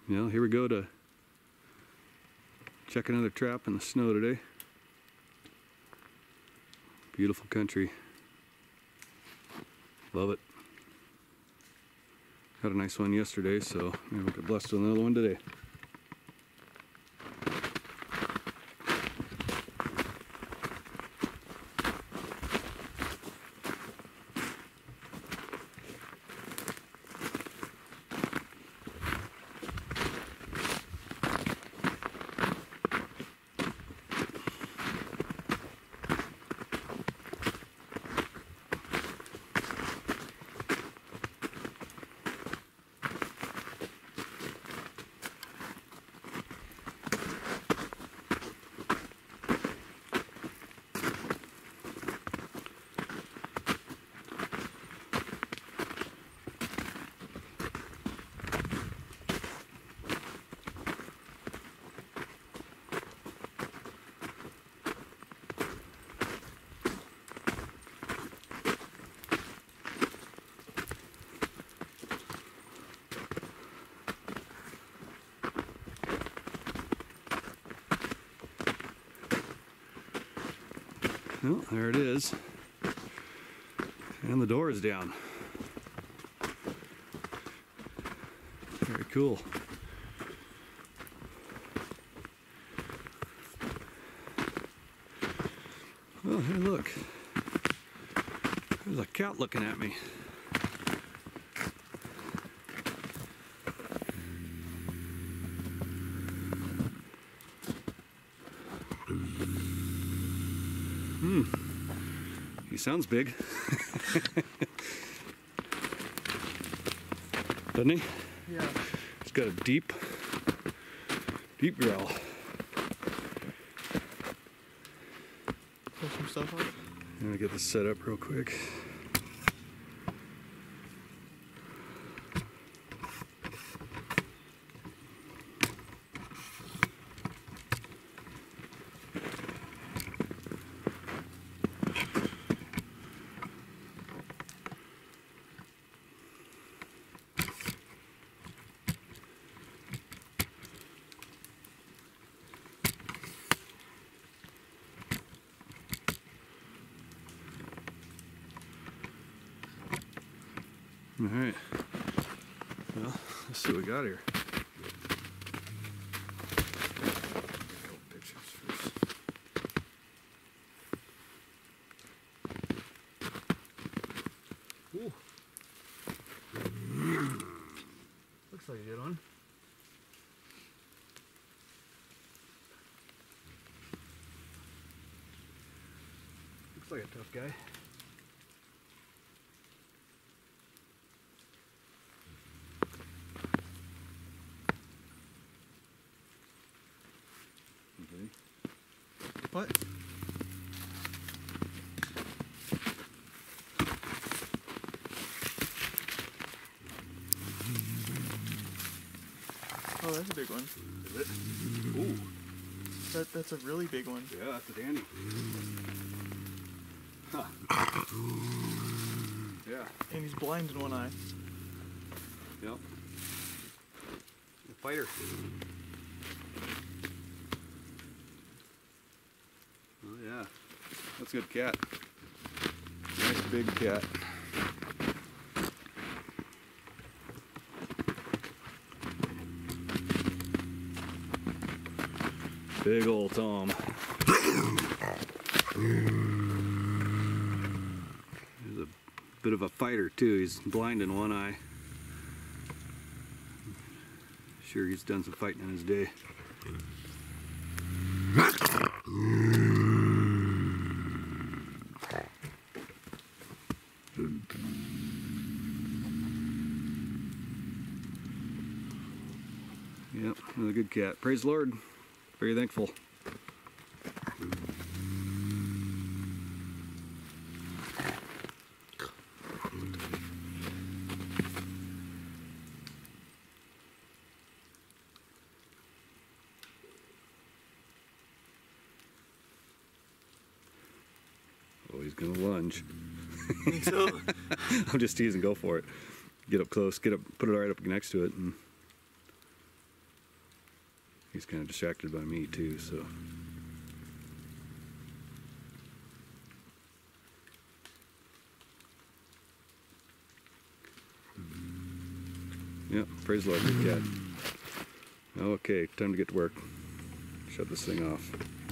Well, here we go to check another trap in the snow today. Beautiful country. Love it. Had a nice one yesterday, so maybe we'll get blessed with another one today. Well, there it is. And the door is down. Very cool. Oh, hey, look. There's a cat looking at me. He sounds big. Doesn't he? Yeah. He's got a deep growl. Pull some stuff up. I'm gonna get this set up real quick. All right. Well, let's see what we got here. Ooh. Looks like a good one. Looks like a tough guy. What? Oh, that's a big one. Is it? Ooh. That's a really big one. Yeah, that's a dandy. Huh. Yeah. And he's blind in one eye. Yep. A fighter. Oh yeah. That's a good cat. Nice big cat. Big old Tom. He's a bit of a fighter too. He's blind in one eye. Sure, he's done some fighting in his day. Yep, another good cat. Praise the Lord. Very thankful. Oh, he's gonna lunge. Think so? I'm just teasing. Go for it. Get up close. Get up. Put it right up next to it. And He's kind of distracted by me too, so. Yep, praise the Lord, good cat. Okay, time to get to work. Shut this thing off.